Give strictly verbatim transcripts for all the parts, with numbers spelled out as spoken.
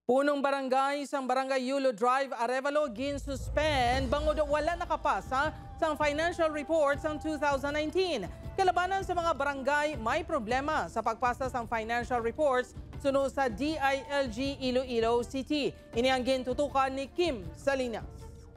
Punong barangay sang Barangay Yulo Drive, Arevalo, gin-suspend bangod wala nakapasa sang financial report sang two thousand nineteen. Kalabanan sa mga barangay may problema sa pagpasa sang financial reports sunod sa D I L G Iloilo City. Ini ang gintutukan ni Kim Salinas.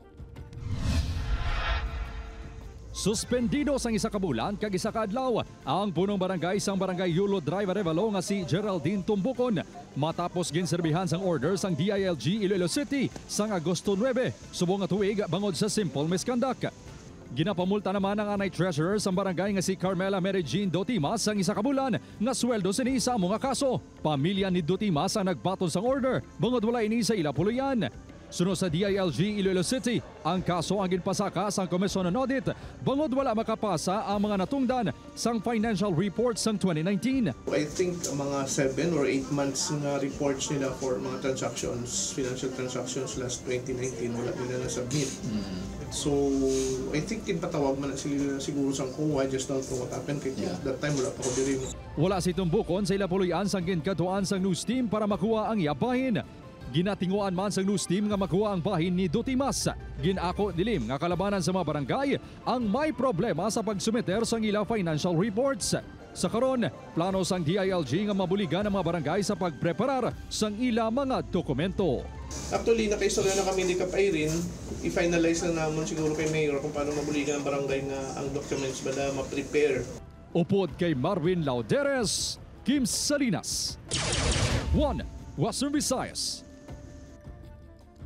Suspendido sang isa ka bulan kag isa ka adlaw ang punong barangay sang Barangay Yulo Drive, Arevalo nga si Geraldine Tumbukon matapos ginserbihan sang order sang D I L G Iloilo City sang Agosto nine subong nga tuig bangod sa simple misconduct. Ginapamulta naman ang anay treasurer sang barangay nga si Carmela Mary Jean Dotimas sang isa ka bulan nga sweldo sini sa mga kaso. Pamilya ni Dotimas ang nagbaton sang order bangod wala ini sa ila puluyan. Sunod sa D I L G Iloilo City, ang kaso ang ginpasaka sang Komisyon ng Audit bangod wala makapasa ang mga natungdan sang financial reports sang twenty nineteen. I think mga seven or eight months nga reports nila for mga transactions, financial transactions last twenty nineteen, wala nila na-submit. Mm. So, I think kinpatawag man na sila siguro sang C O A, just don't know what happened. Yeah. That time wala pa ko diri. Wala si Tumbukon sa ila puluyan sang ginkaduan sang news team para makuha ang iyabahin. Ginatinguan man sa news team nga makuha ang bahin ni Dotimas. Ginako dilim nga kalabanan sa mga barangay ang may problema sa pagsumiter sang ila financial reports. Sa karon, plano sang D I L G nga mabuligan ang mga barangay sa pagpreparar sang ila mga dokumento. Actually, nakaistorya na kami ni Kap Irene. I-finalize na naman siguro kay Mayor kung paano mabuligan ang barangay nga ang documents ba na ma-prepare. Upod kay Marvin Lauderes, Kim Salinas, One Western Visayas.